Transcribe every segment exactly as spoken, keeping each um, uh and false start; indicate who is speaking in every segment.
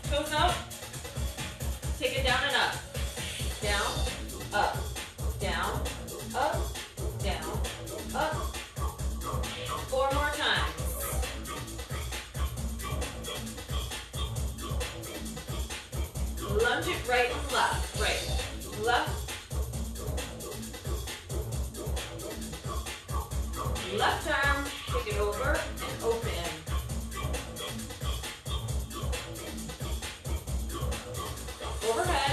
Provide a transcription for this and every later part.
Speaker 1: Toes out. Take it down and up. Down, up, down, up, down, up. Four more times. Lunge it right and left. Right, left. Left arm, take it over and open. Overhead.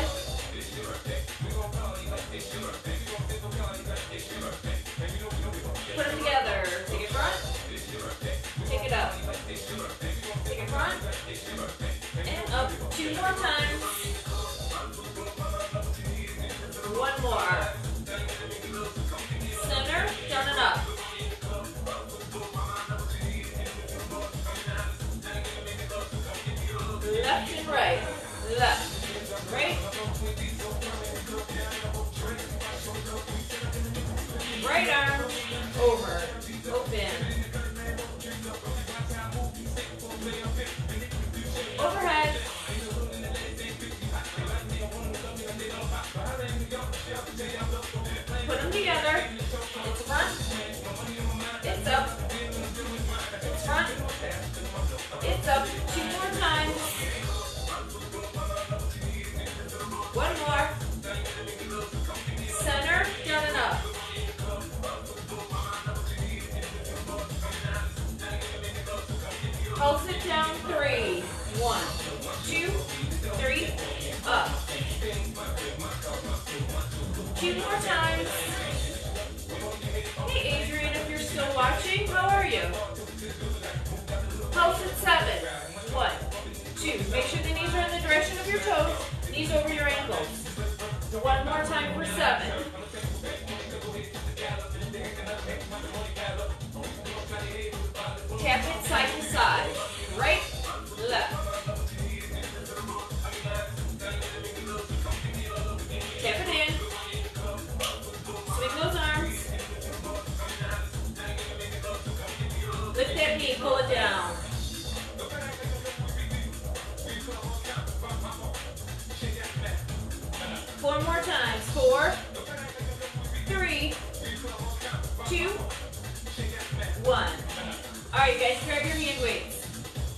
Speaker 1: Put them together. Take it front. Take it up. Take it front. And up. Two more times. One more. Center, down and up. Left and right. Left, right. Right arm, over, open. Overhead. Put them together. It's front. It's up. It's front. It's up. Two more times. One more. Center, down and up. Pulse it down, three. One, two, three, up. Two more times. Hey Adrian, if you're still watching, how are you? Pulse at seven. One, two. Make sure the knees are in the direction of your toes. Knees over your ankles. One more time for seven. Tap it side to side. Right, left. Tap it in. Swing those arms. Lift that knee, pull it down. Four more times. Four, three, two, one. All right, guys, grab your hand weights.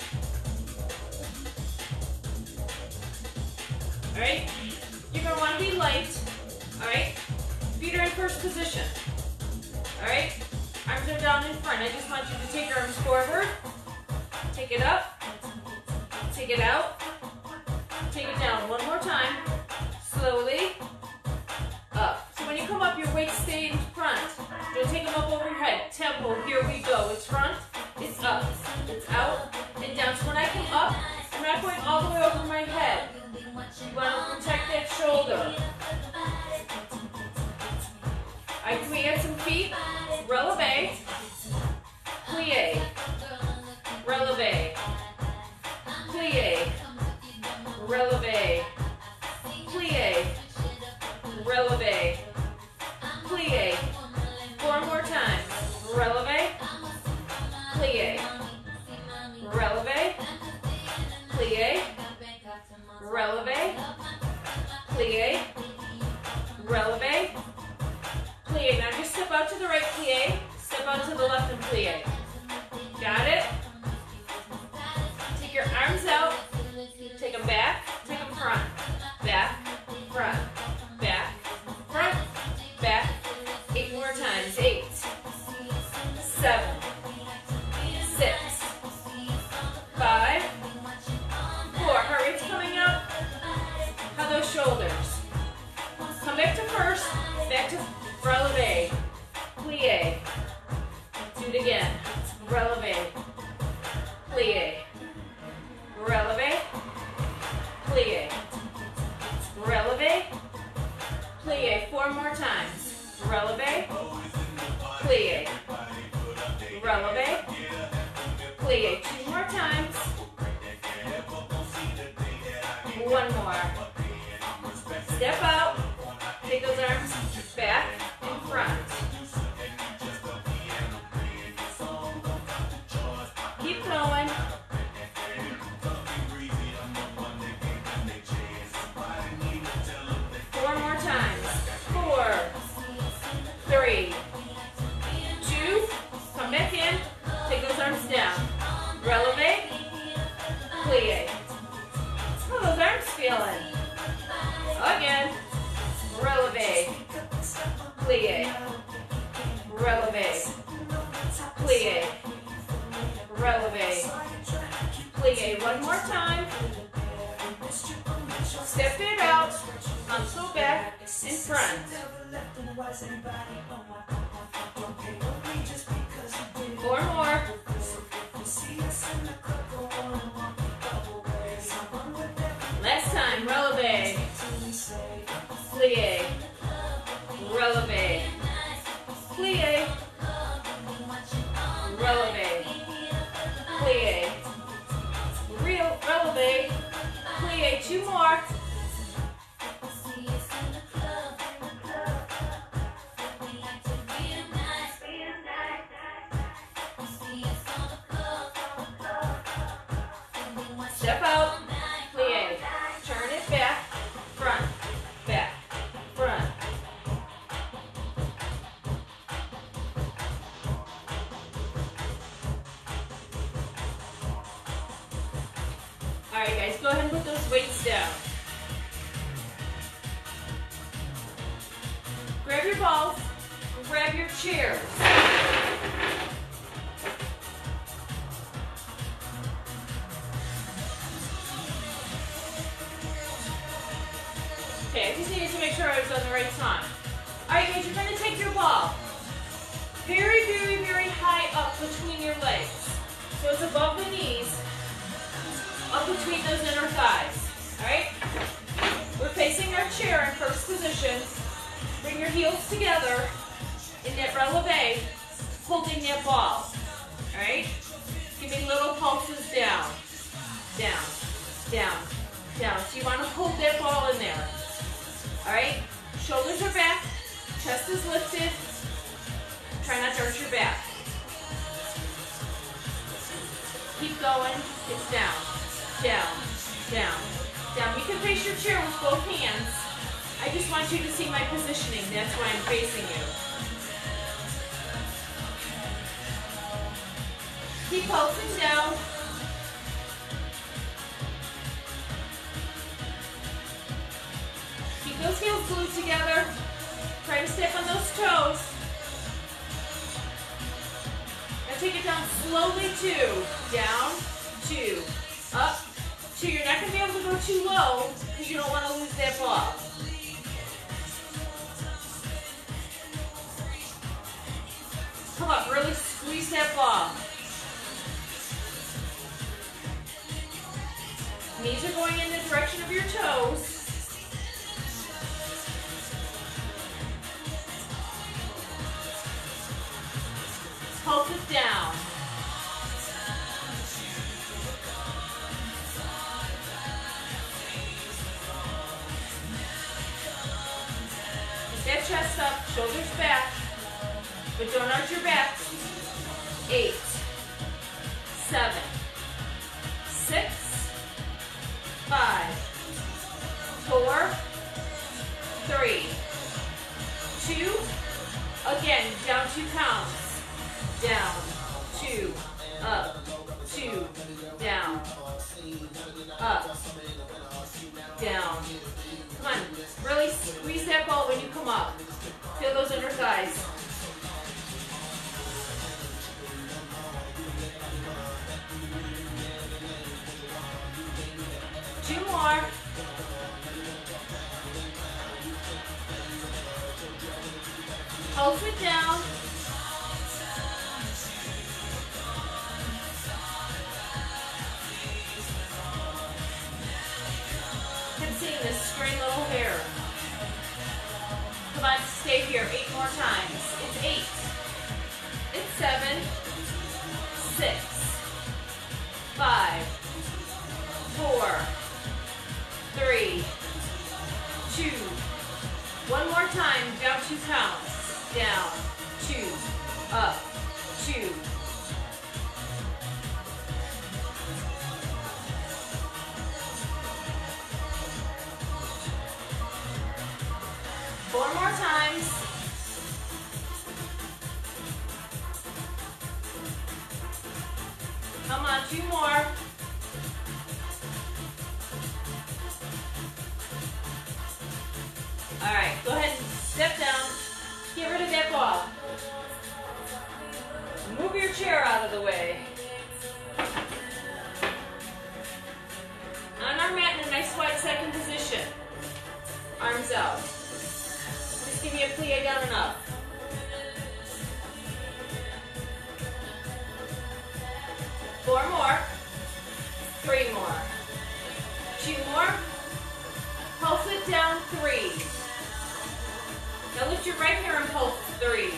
Speaker 1: All right, you're gonna want to be light. All right, feet are in first position. All right, arms are down in front. I just want you to take your arms forward, take it up, take it out, take it down. One more time. Slowly up. So when you come up, your weights stay in front. Don't take them up over your head. Tempo, here we go. It's front, it's up, it's out, and down. So when I come up, I'm not going all the way over my head. You want to protect that shoulder. All right, can we add some feet? Releve, plie, releve, plie, releve, plie, releve, plie. Four more times. Releve, plie, releve, plie, releve, plie, releve, plie. Now just step out to the right, plie, step out to the left and plie. Got it? Take your arms out, take them back, take them front, back, front, back, front, back. Eight more times. Eight, seven, six, five, four. Heart rate's coming up. How are those shoulders? Come back to first, back to releve, plie. Do it again. Releve, plie, releve, plie, releve, plie. Four more times. Releve, plie, releve, plie. Two more times. One more. Step out. Take those arms back and front. Keep going. plie. How are those arms feeling? Again, releve, plie, releve, plie, releve, plie. One more time. Step it out, console back, in front. Four more. Last time, releve, plie, releve, plie, releve, plie, real releve, plie. Two more. Step out, plie, turn it back, front, back, front. All right, guys, go ahead and put those weights down. Grab your balls, grab your chairs. Okay, I just needed to make sure I was on the right time. All right, guys, you're going to take your ball very, very, very high up between your legs. So it's above the knees, up between those inner thighs. All right? We're facing our chair in first position. Bring your heels together in that releve, holding that ball. All right? Give me little pulses down, down, down, down. So you want to hold that ball in there. All right, shoulders are back, chest is lifted. Try not to hurt your back. Keep going. It's down, down, down, down. You can face your chair with both hands. I just want you to see my positioning. That's why I'm facing you. Keep pulsing down. Those heels glued together. Try to step on those toes. Now take it down slowly, two. Down, two. Up, two. You're not going to be able to go too low because you don't want to lose that ball. Come up, really squeeze that ball. Knees are going in the direction of your toes. Pulse it down. Get that chest up, shoulders back, but don't arch your back. Eight, seven, six, five, four, three, two, again, down two counts. Down, two, up, two, down, up, down. Come on, really squeeze that ball when you come up. Feel those inner thighs. Two more. Pulse it down. Seeing this straight little hair. Come on, stay here. Eight more times. It's eight. It's seven. Six. Five. Four. Three. Two. One more time. Down two counts. Down. Two. Up. Two. Four more times. Come on, two more. All right, go ahead and step down. Get rid of that ball. Move your chair out of the way. On our mat in a nice wide second position. Arms out. Just give me a plie down and up. Four more. Three more. Two more. Pulse it down, three. Now lift your right here and pulse, three.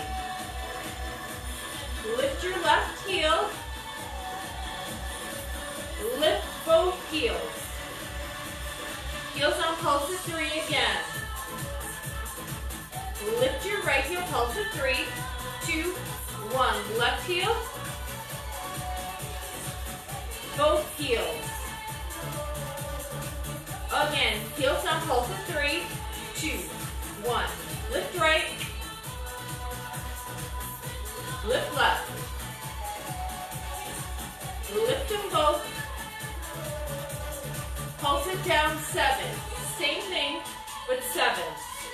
Speaker 1: Lift your left heel. Lift both heels. Heels on pulse at three again. Lift your right heel, pulse at three, two, one. Left heel. Both heels. Again, heels on pulse at three, two, one. Lift right. Lift left. Lift them both. Pulse it down, seven. Same thing, but seven.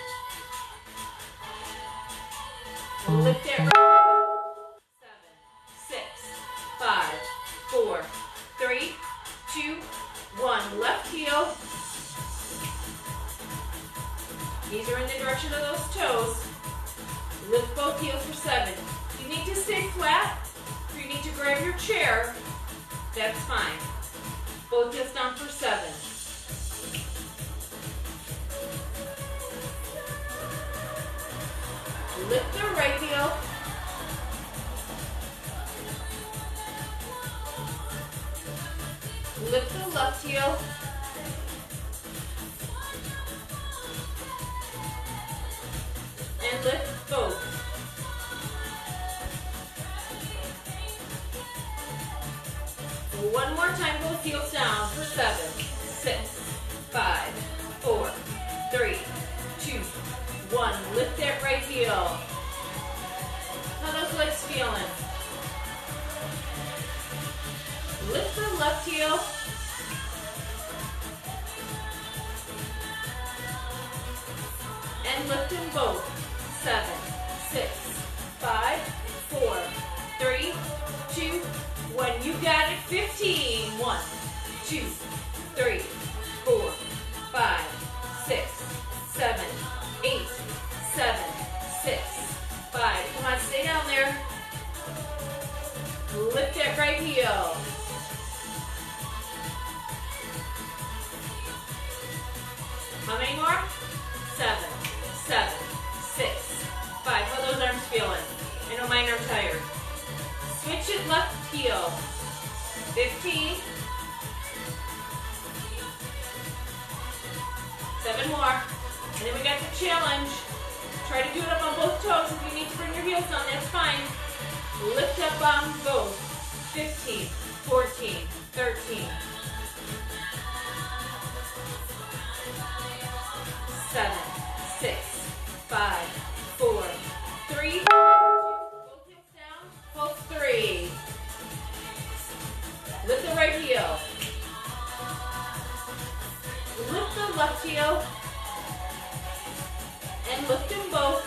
Speaker 1: Lift it right. Seven, six, five, four, three, two, one. Left heel. Knees are in the direction of those toes. Lift both heels for seven. If you need to stay flat, or you need to grab your chair, that's fine. Both heels down for seven. Lift the right heel. Lift the left heel. And lift both. One more time, both heels down for seven, six, five, four, three, two, one. Lift that right heel. How those legs feeling? Lift the left heel. And lift them both. Seven, six, five, four, three, two, one. You got it. fifteen. One, two, three, four, five, six, seven, eight, seven, six, five. Come on, stay down there. Lift that right heel. How many more? Seven, seven, six, five. How are those arms feeling? I know mine are tired. Switch it left heel. fifteen. Seven more. And then we got the challenge. Try to do it up on both toes. If you need to bring your heels down, that's fine. Lift up on both. fifteen, fourteen, thirteen. Seven, six, five, four, three, two. Both hips down. Pulse three. Lift the right heel. Lift the left heel. And lift them both.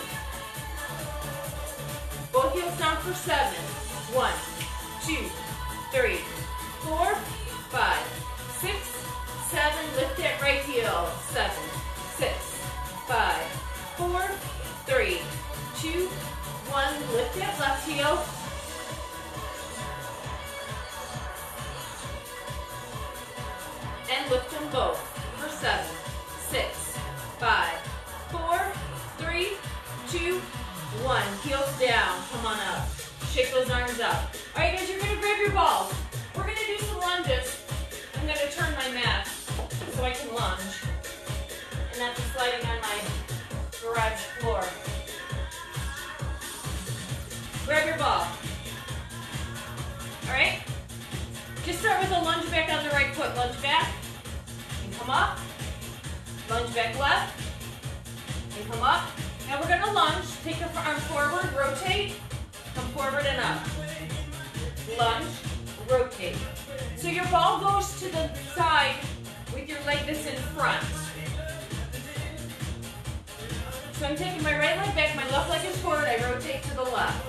Speaker 1: Both heels down for seven. One, two, three, four, five, six, seven. Lift that right heel. Seven, six, five, four, three, two, one. Lift that left heel. And lift them both for seven, six, five, four, three, two, one. Heels down. Come on up. Shake those arms up. All right, guys, you're going to grab your balls. We're going to do some lunges. I'm going to turn my mat so I can lunge and not be sliding on my garage floor. Grab your ball. All right? Just start with a lunge back on the right foot. Lunge back and come up. Lunge back left and come up. Now we're going to lunge. Take your arm forward, rotate, come forward and up. Lunge, rotate. So your ball goes to the side with your leg that's in front. So I'm taking my right leg back, my left leg is forward, I rotate to the left.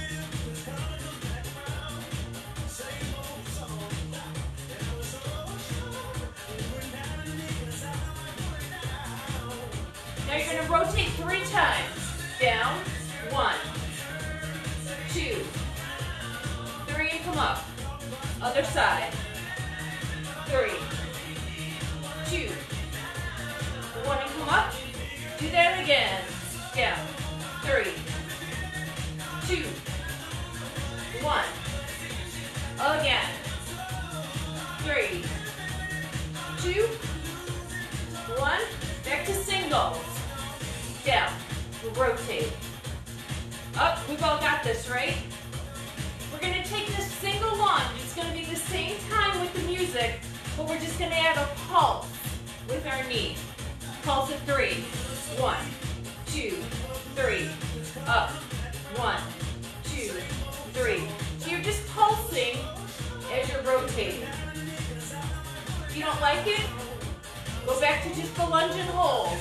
Speaker 1: Now you're going to rotate three times. Down, one, two, three, and come up. Other side. Three, two, one, and come up. Do that again. Down, three, two, one. Again. Three, two, one. Back to singles. Down. Rotate. Up. We've all got this, right? We're going to take this single lunge. It's going to be the same time with the music, but we're just going to add a pulse with our knee. Pulse at three. One, two, three. Up. One, two, three. So you're just pulsing as you're rotating. If you don't like it, go back to just the lunge and hold.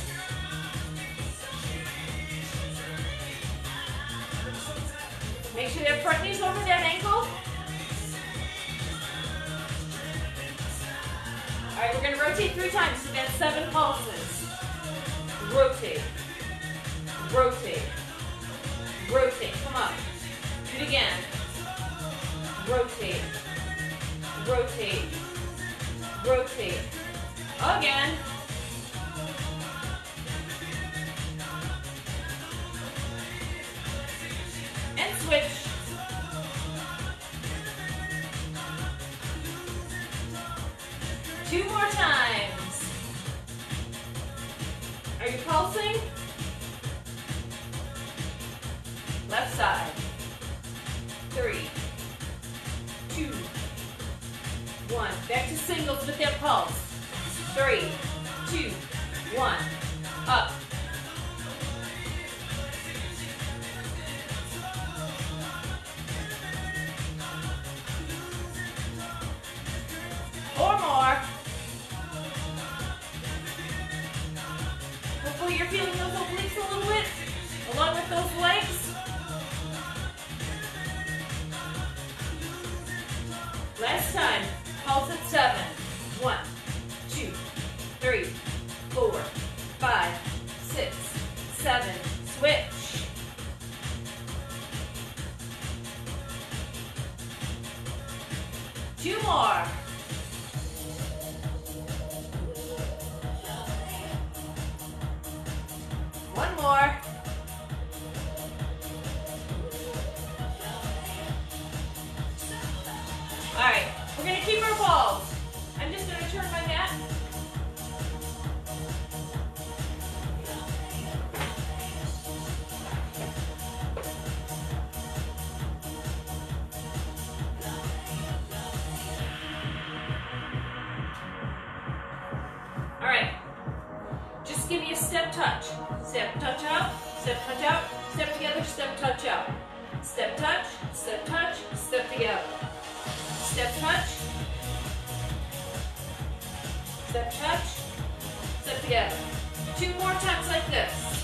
Speaker 1: Make sure that front knee's over that ankle. All right, we're going to rotate three times, so that's seven pulses. Rotate, rotate, rotate. Come up. Do it again. Rotate, rotate, rotate. Again. And switch. Two more times. Are you pulsing? Left side. Three, two, one. Back to singles with that pulse. Three, two, one. Up. Or more. Hopefully you're feeling those obliques a little bit, along with those legs. Last time, pulse at seven. One, two, three, four, five, six, seven. Switch. Two more. One more. All right, we're going to keep our balls. I'm just going to turn my mat. All right, just give me a step touch. Step touch out, step touch out, step together, step touch out. Step touch, step touch, step together. Step touch, step touch, step together. Two more times like this.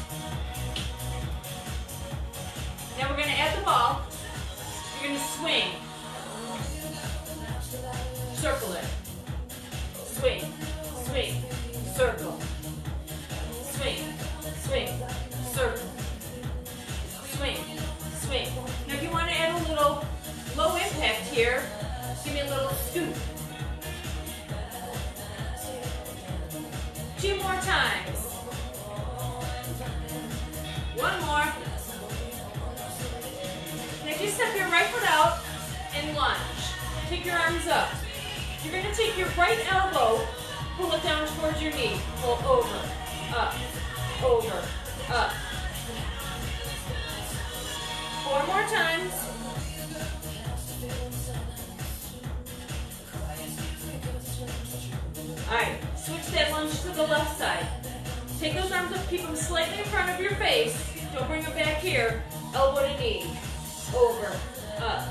Speaker 1: Now we're going to add the ball. You're going to swing. Circle it. Swing, swing, circle. Swing, swing, circle. Swing, swing. Now if you want to add a little low impact here, give me a little scoop. Two more times. One more. Now just step your right foot out and lunge. Take your arms up. You're going to take your right elbow, pull it down towards your knee. Pull over, up, over, up. Four more times. All right, switch that lunge to the left side. Take those arms up, keep them slightly in front of your face. Don't bring them back here. Elbow to knee, over, up.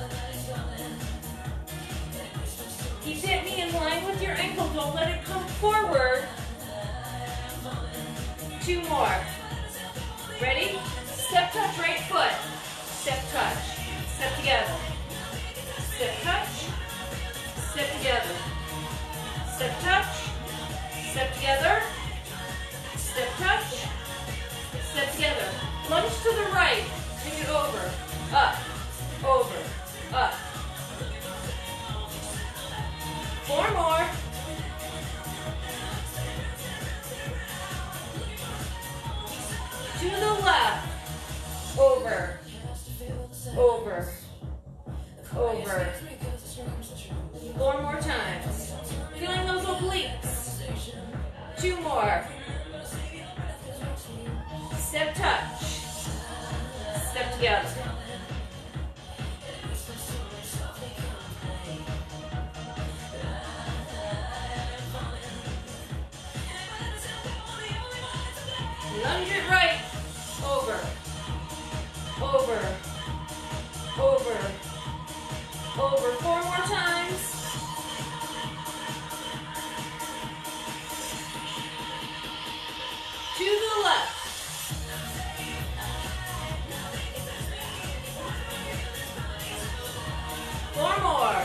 Speaker 1: Keep that knee in line with your ankle. Don't let it come forward. Two more. Ready? Step touch, right foot. Step touch. Step together. Step touch. Step together. Step touch. Step together. Step touch. Step together. Lunge to the right. Take it over. Up. Over. Up. Four more. To the left. Over. Over. Over. Four more times. Feeling those obliques. Two more. Step touch. Step together. Lunge it right. Over. Over. Over. Over. Four more times. To the left. Four more.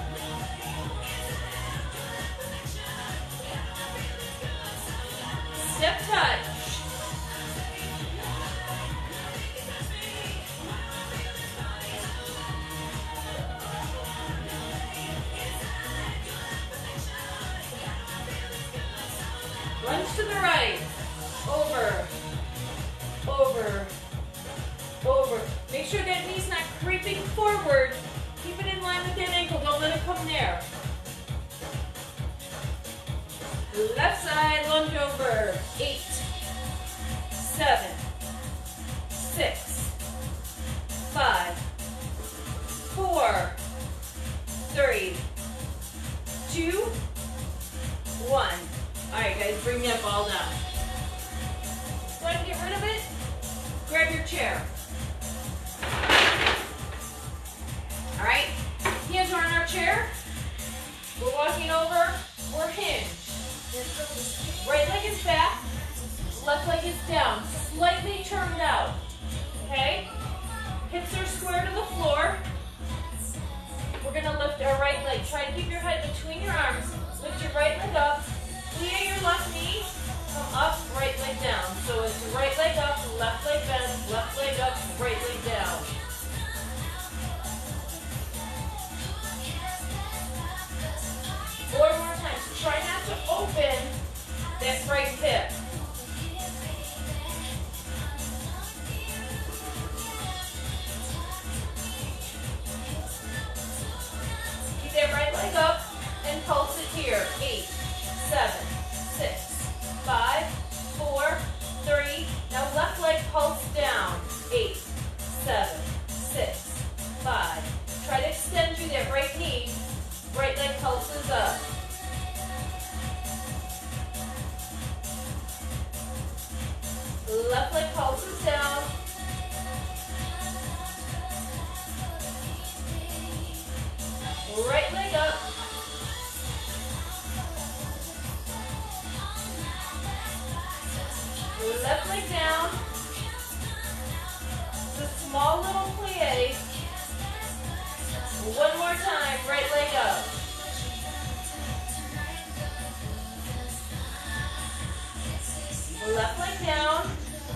Speaker 1: Step touch. Lunge to the right. Over. Over. Over. Make sure that knee's not creeping forward. Keep it in line with that ankle. Don't let it come there. Left side, lunge over. Eight, seven, six, five, four, three, two, one. All right, guys, bring that ball down. Go ahead and get rid of it. Grab your chair. All right, hands are on our chair. We're walking over, we're hinged. Right leg is back, left leg is down, slightly turned out, okay? Hips are square to the floor. We're gonna lift our right leg. Try to keep your head between your arms. Lift your right leg up, plie your left knee, come up, right leg down. So it's right leg up, left leg bend, left leg up, right leg down. Four more times. Try not to open that right hip. Keep that right leg up and pulse it here. Eight, seven, six, five, four, three. Now left leg pulse down. Eight, seven, six, five. Try to extend through that right knee. Right leg pulses up. Left leg pulses down. Right leg up. Left leg down. It's a small little plie. One more time, right leg up. Left leg down.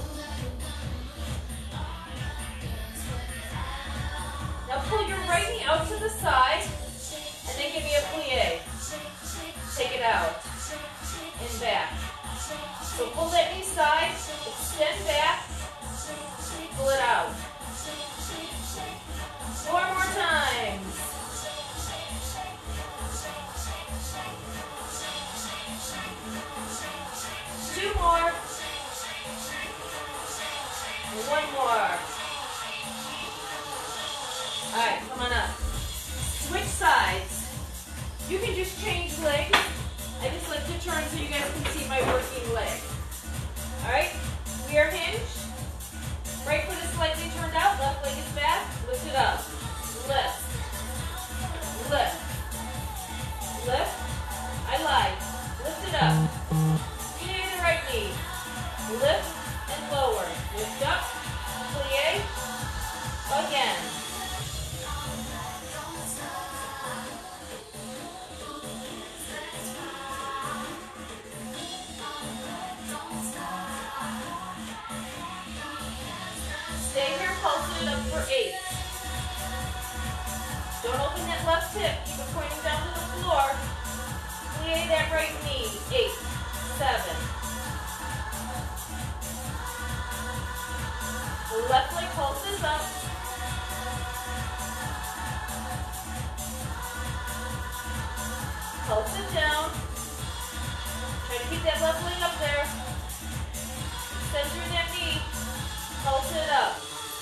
Speaker 1: Now pull your right knee out to the side, and then give me a plie. Take it out, and back. So pull that knee side, extend back, pull it out. Four more times. Two more. One more. All right, come on up. Switch sides. You can just change legs. I just like to turn so you guys can see my working leg. All right, we are hinged. Right foot is slightly turned out, left leg is back. Lift it up. Lift. Lift. Lift. I lied. Lift it up. Knee to the right knee. Lift and lower. Lift up. it up for eight. Don't open that left hip. Keep it pointing down to the floor. Plie that right knee. Eight, seven. Left leg pulses up. Pulse it down. Try to keep that left leg up there. Extend through that knee. Pulse it up.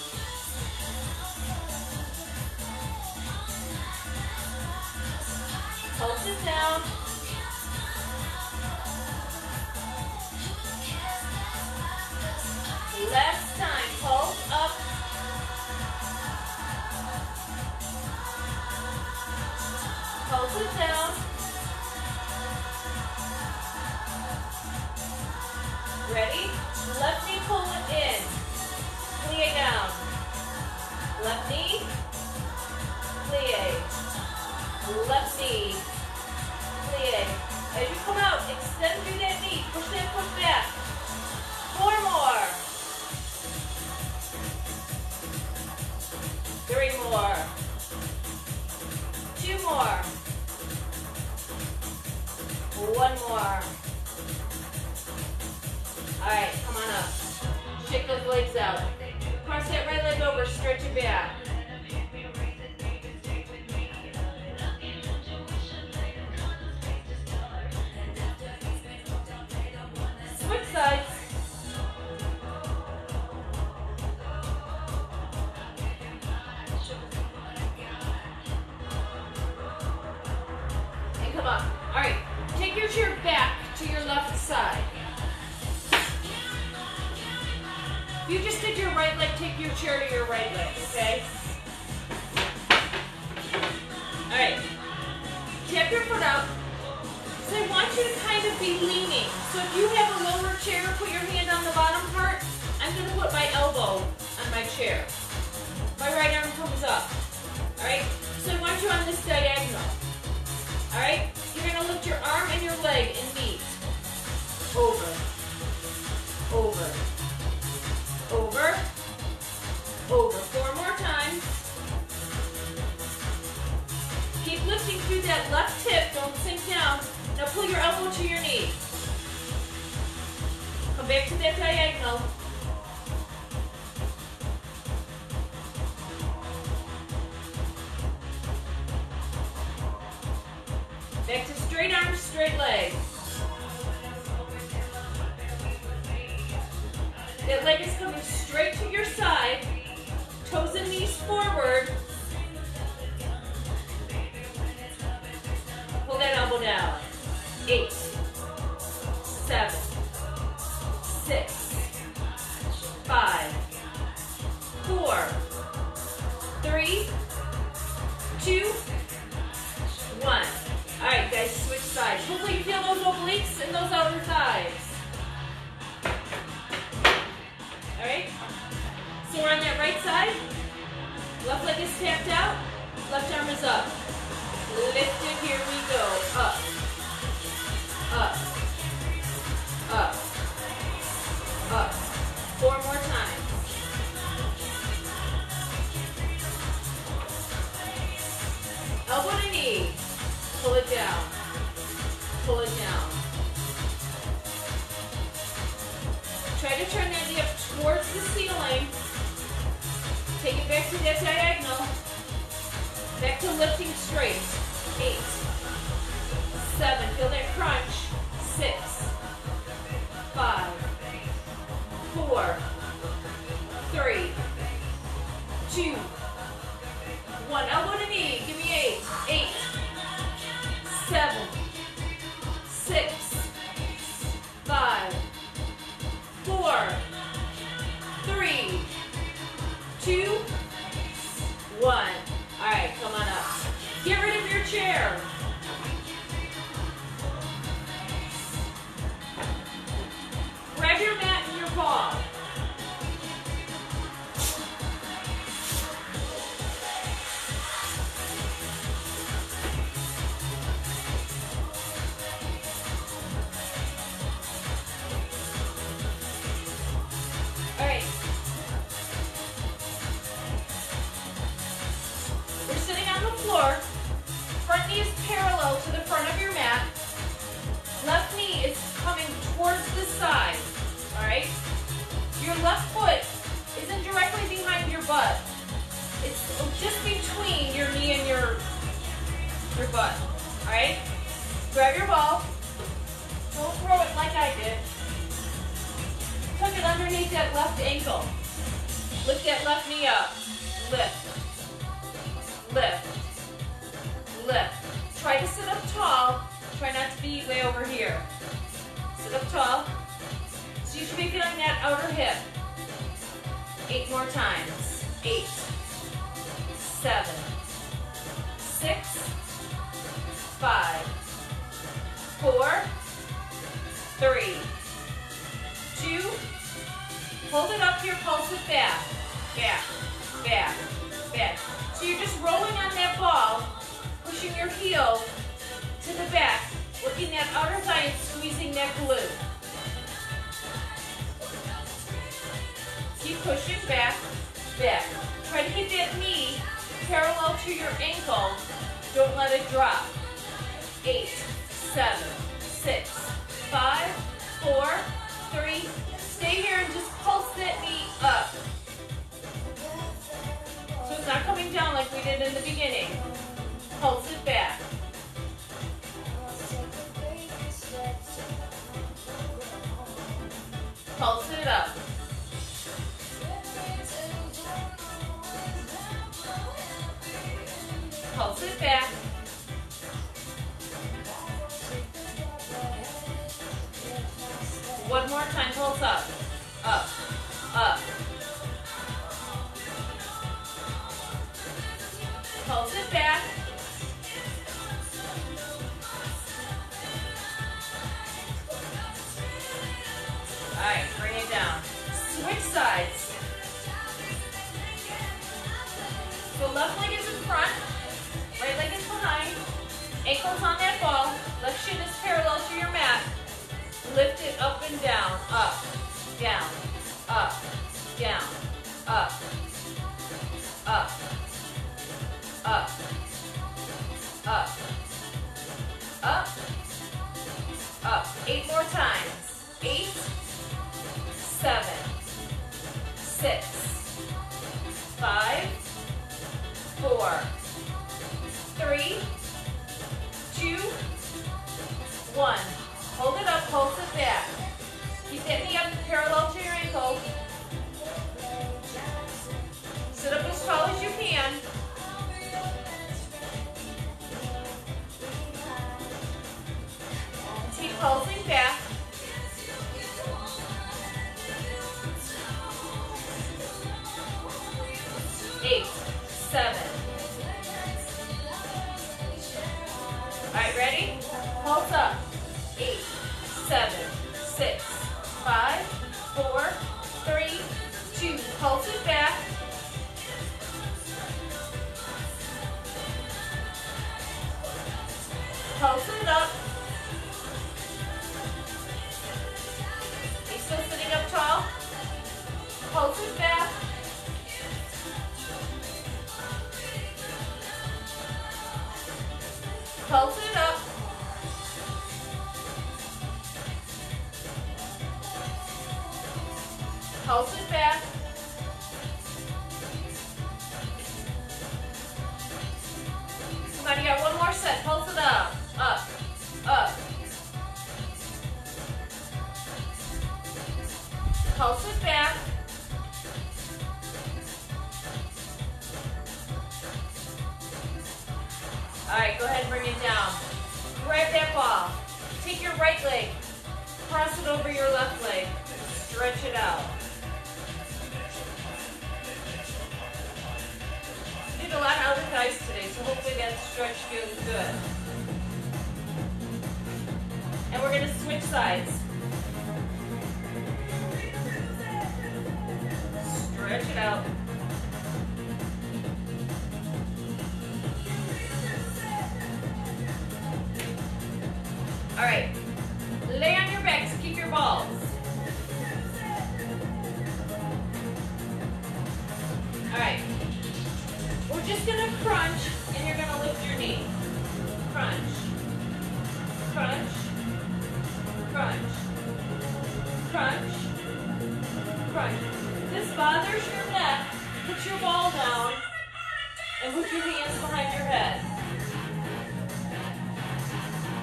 Speaker 1: Pulse it down. Last time. Pulse up. Pulse it down. Ready? Left knee, pull it in. Plie down. Left knee. Plie. Left knee. Plie. As you come out, extend through that knee. Push that foot back. Four more. Three more. Two more. One more. All right, come on up. Shake those legs out. Cross that right leg over, stretch it back. Switch sides. And come up. All right, take your chair back to your left side. You just did your right leg, take your chair to your right leg, okay? All right. Tap your foot out. So I want you to kind of be leaning. So if you have a lower chair, put your hand on the bottom part. I'm going to put my elbow on my chair. My right arm comes up. All right? So I want you on this diagonal. All right? You're going to lift your arm and your leg and meet. Over. Over. Over, over, four more times. Keep lifting through that left hip, don't sink down. Now pull your elbow to your knee. Come back to that diagonal. Back to straight arms, straight legs. That leg is coming straight to your side. Toes and knees forward. Pull that elbow down. Eight, seven, six, five, four, three, two, one. All right, guys, switch sides. Hopefully you feel those obliques and those outer thighs. All right, so we're on that right side. Left leg is tapped out. Left arm is up. Lifted, here we go. Up, up, up, up. Four more times. Elbow to knee. Pull it down. Pull it down. Try to turn that knee up towards the ceiling. Take it back to that diagonal. Back to lifting straight. Eight, seven, feel that crunch. Six, five, four, three, two, one. Elbow to knee, give me eight. Eight, seven, six, five, four, three, two, one. All right, come on up. Get rid of your chair. activate that left ankle. Lift that left knee up. Lift. Lift. Lift. Try to sit up tall. Try not to be way over here. Sit up tall. So you should be feeling that outer hip. Eight more times. Eight. Seven. Six. Five. Four. Three. Two. Hold it up here, pulse it back. Back. Back. Back. So you're just rolling on that ball, pushing your heel to the back, working that outer thigh and squeezing that glute. Keep pushing back, back. Try to get that knee parallel to your ankle. Don't let it drop. Eight, seven, six, five, four, three. Stay here and just pulse that knee up. So it's not coming down like we did in the beginning. Pulse it back. Pulse it up. Pulse it back. One more time, pulse up. Up. Up. Pulse it back. All right, bring it down. Switch sides. So left leg is in front, right leg is behind. Ankles on that ball. Left shin is parallel to your mat. Lift it up and down. Up, down, up, down, up, up, up, up, up, up. Eight more times. Eight, seven, six, five, four, three, two, one. Hold it up, pulse it back. Keep that knee up parallel to your ankle. Sit up as tall as you can. Keep pulsing back. Eight, seven. All right, ready? Pulse up. Eight, seven, six, five, four, three, two. Pulse it back. Pulse it up. Are you still sitting up tall? Pulse it back. Pulse it up. Pulse it back. Come on, you got one more set. Pulse it up. Up. Up. Pulse it back. All right, go ahead and bring it down. Grab that ball. Take your right leg. Cross it over your left leg. Stretch it out. We did a lot of outer thighs today, so hopefully that stretch feels good. And we're going to switch sides. Stretch it out. All right, lay on your backs, keep your balls. All right, we're just gonna crunch and you're gonna lift your knee. Crunch, crunch, crunch, crunch, crunch. If this bothers your neck, put your ball down and put your hands behind your head.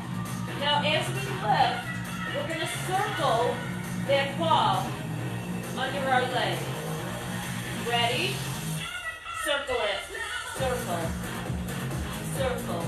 Speaker 1: Now as we lift, we're going to circle that ball under our leg. Ready? Circle it. Circle. Circle.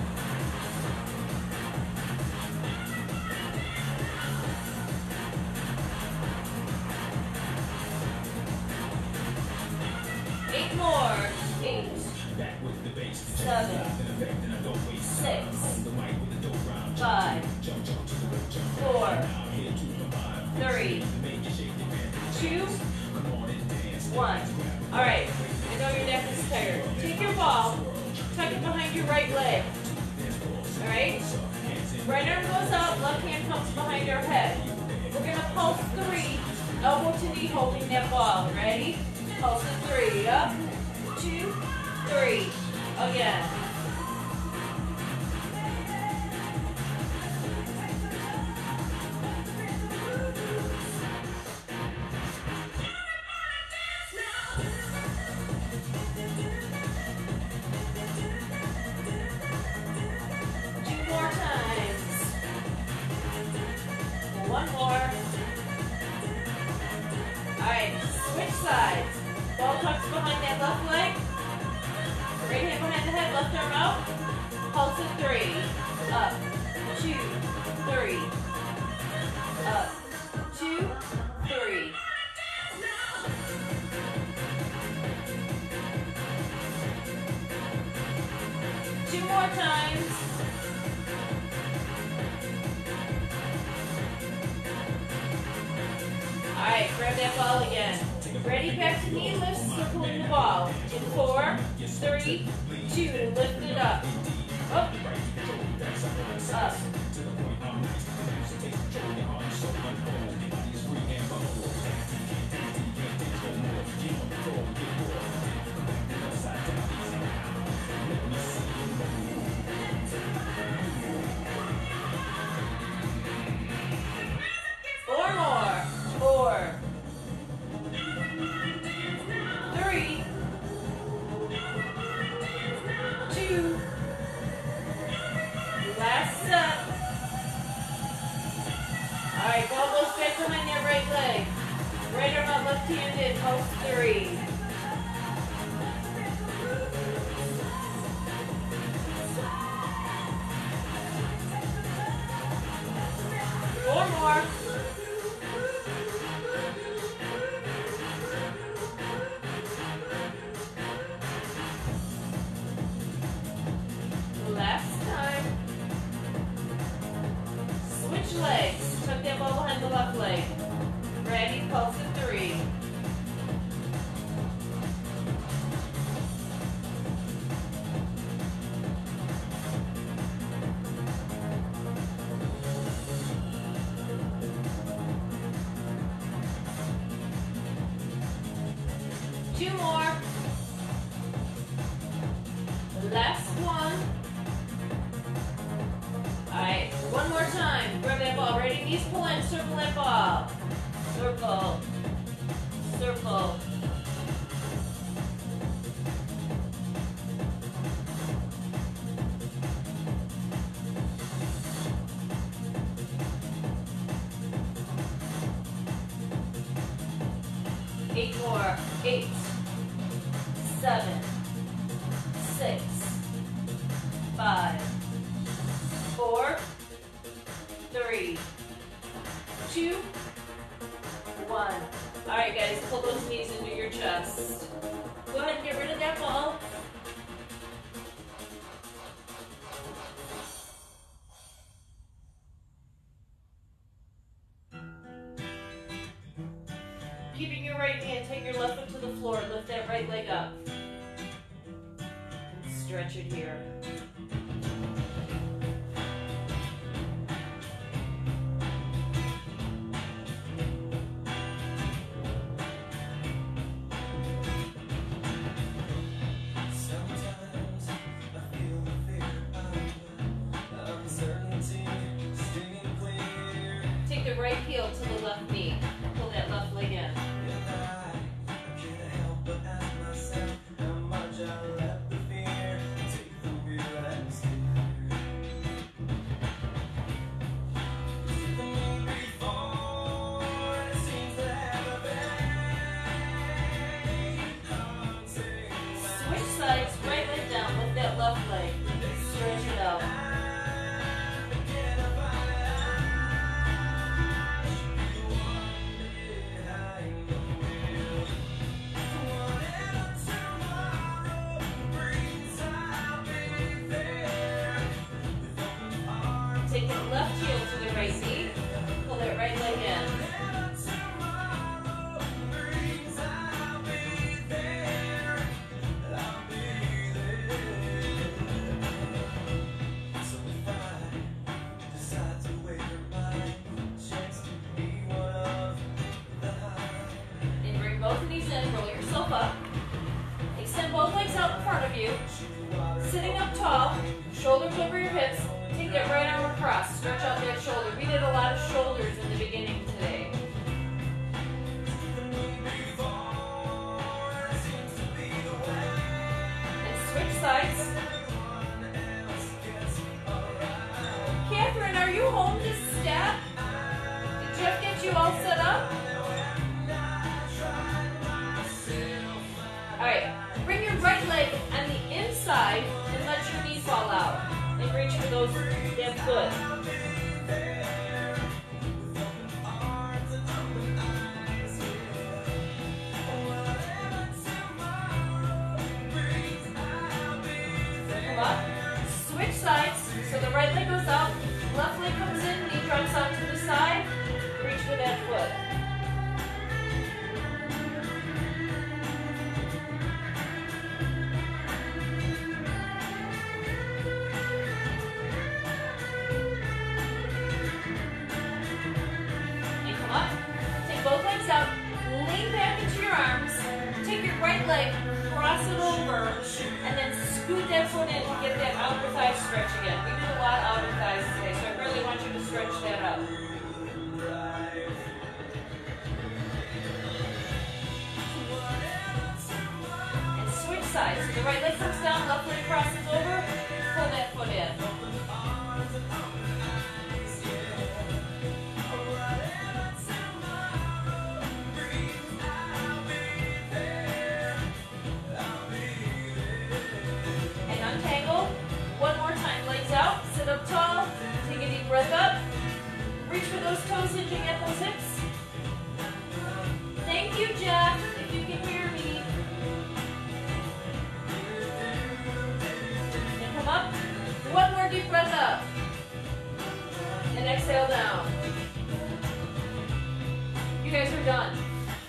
Speaker 1: Eight more. Eight. Seven. Six. Five. Four. Three. Two. One. All right. I know your neck is tired. Take your ball. Tuck it behind your right leg. All right. Right arm goes up. Left hand comes behind our head. We're gonna pulse three. Elbow to knee, holding that ball. Ready? Pulse it three. Up. Two. Three. Again. Two more times. One more. All right, switch sides. Ball tucks behind that left leg. Right hand behind the head, left arm out. Pulse it three. Up. Two. Three. Up. Two. Three. Two more times. All right, grab that ball again. Ready, back to knee lifts, circling the ball. In four, three, two, and lift it up. Up. Up. Four more. Four. Three. Two. Last set. All right, ball goes back behind that right leg. Right arm out, left hand in, pulse three. Four more. Last time. Switch legs. Tuck that ball behind the left leg. Ready, pulse at three. Two more. Last one. All right, one more time. Grab that ball. Ready? Knees pull in. Circle that ball. Circle. Circle. Eight more. Eight. Seven. Six. Five. Four. Three. Two. One. All right, guys, pull those knees into your chest. Go ahead and get rid of that ball. Keeping your right hand, take your left foot to the floor. Lift that right leg up. And stretch it here. Take the right heel to the left knee. Pull that left leg in. you all set up? All right, bring your right leg on the inside and let your knee fall out. And reach for those, that foot. Come up. Switch sides. So the right leg goes out, left leg comes in, knee drops out to the side. Reach for that foot. Both legs out, lean back into your arms, take your right leg, cross it over, and then scoot that foot in to get that outer thigh stretch again. We did a lot of outer thighs today, so I really want you to stretch that up. And switch sides. So the right leg comes down, left leg crosses over, pull that foot in. Up tall, take a deep breath up, reach for those toes, hinging at those hips. Thank you, Jeff, if you can hear me. And come up, one more deep breath up, and exhale down. You guys are done.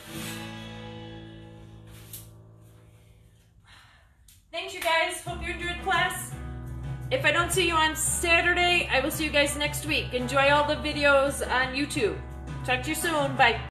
Speaker 1: Thanks, you guys, hope you enjoyed class. If I don't see you on Saturday, I will see you guys next week. Enjoy all the videos on YouTube. Talk to you soon. Bye.